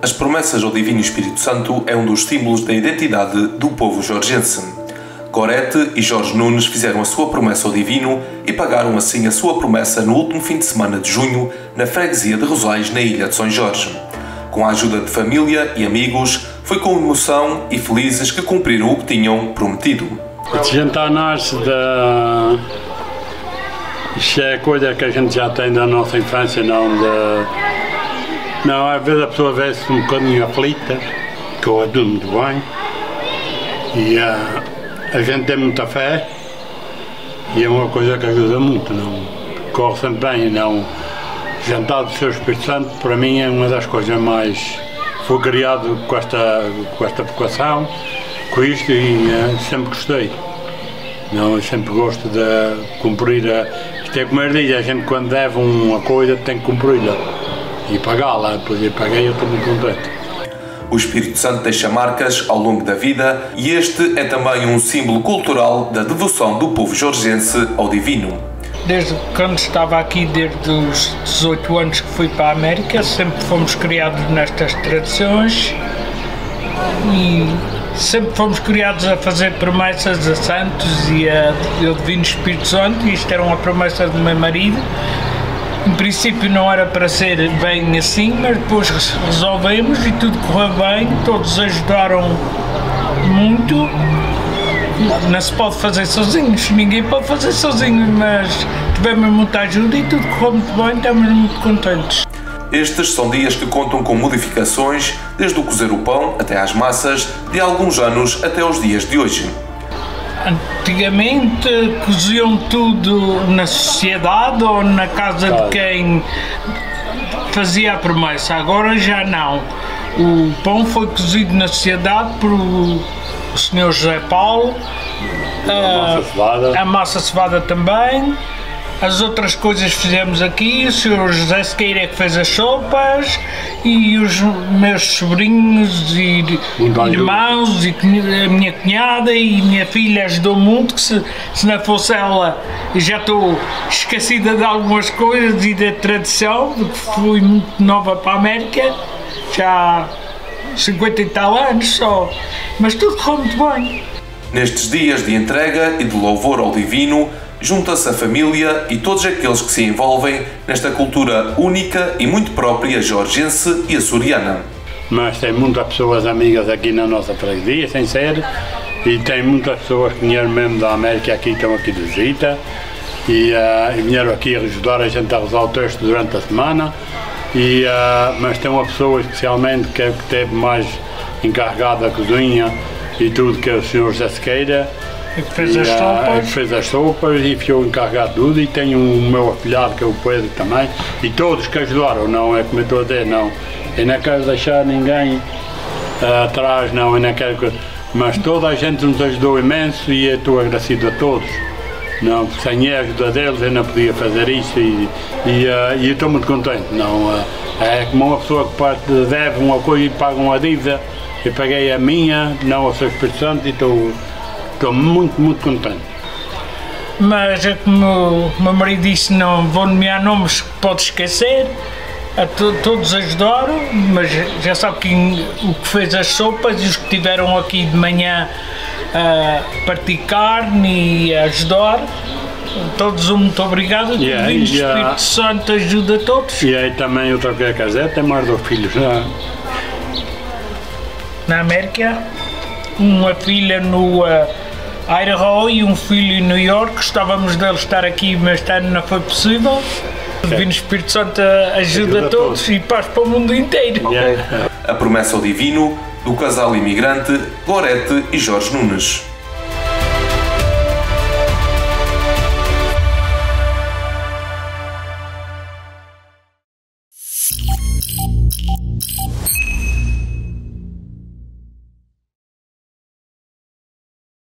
As promessas ao Divino Espírito Santo é um dos símbolos da identidade do povo georgiense. Gorete e Jorge Nunes fizeram a sua promessa ao Divino e pagaram assim a sua promessa no último fim de semana de junho, na freguesia de Rosais, na ilha de São Jorge. Com a ajuda de família e amigos, foi com emoção e felizes que cumpriram o que tinham prometido. Este jantar nasce da... Isto é coisa que a gente já tem da nossa infância, não, às vezes a pessoa vê-se um bocadinho aflita, que eu ajudo muito bem, e a gente tem muita fé, e é uma coisa que ajuda muito, não corre sempre bem, não. Jantar do Seu Espírito Santo, para mim, é uma das coisas mais... Fui criado com esta vocação, com isto, e sempre gostei. Não, eu sempre gosto de cumprir isto é como eu digo, a gente quando deve uma coisa tem que cumpri-la e pagá-la, depois eu paguei, eu estou muito contente. O Espírito Santo deixa marcas ao longo da vida e este é também um símbolo cultural da devoção do povo georgiense ao Divino. Desde quando estava aqui, desde os 18 anos que fui para a América, sempre fomos criados nestas tradições e sempre fomos criados a fazer promessas a santos e ao Divino Espírito Santo, e isto era uma promessa do meu marido. Em princípio não era para ser bem assim, mas depois resolvemos e tudo correu bem, todos ajudaram muito. Não se pode fazer sozinhos, ninguém pode fazer sozinho, mas tivemos muita ajuda e tudo correu muito bem, estamos muito contentes. Estes são dias que contam com modificações, desde o cozer o pão até às massas, de alguns anos até os dias de hoje. Antigamente coziam tudo na sociedade ou na casa de quem fazia a promessa, agora já não. O pão foi cozido na sociedade por o Sr. José Paulo, a massa cevada também. As outras coisas fizemos aqui, o Sr. José Sequeira é que fez as sopas e os meus sobrinhos e irmãos e a minha cunhada e minha filha ajudou muito, que se não fosse ela já estou esquecida de algumas coisas e da tradição, porque fui muito nova para a América, já há 50 e tal anos só, mas tudo correu muito bem. Nestes dias de entrega e de louvor ao Divino, junta-se a família e todos aqueles que se envolvem nesta cultura única e muito própria georgiense e açoriana. Mas tem muitas pessoas amigas aqui na nossa freguesia, sem ser, e tem muitas pessoas que vieram mesmo da América aqui, estão aqui de visita, e vieram aqui ajudar a gente a rezar o texto durante a semana, mas tem uma pessoa especialmente que esteve mais encarregada da cozinha e tudo, que é o Sr. José Sequeira, que fez as sopas e ficou encarregado de tudo, e tenho o meu afilhado que é o Pedro também, e todos que ajudaram, não é como eu estou a dizer, não, eu não quero deixar ninguém atrás, não, eu não quero, mas toda a gente nos ajudou imenso e eu estou agradecido a todos, não, sem a ajuda deles eu não podia fazer isso e eu estou muito contente, não, é como uma pessoa que deve uma coisa e paga uma dívida, eu paguei a minha, não ao Seu Espírito Santo, e estou muito, muito contente. Mas é como o meu marido disse, não vou nomear nomes que pode esquecer, todos ajudaram, mas já sabe que o que fez as sopas e os que estiveram aqui de manhã a partir carne e a ajudar, todos muito obrigado, o Divino Espírito Santo ajuda a todos. E aí também outra coisa que quer dizer, tem mais 2 filhos na América, uma filha no Idaho e um filho em New York. Gostávamos deles estar aqui, mas este ano não foi possível. O Divino Espírito Santo ajuda a todos e paz para o mundo inteiro. A promessa ao Divino do casal imigrante Gorete e Jorge Nunes.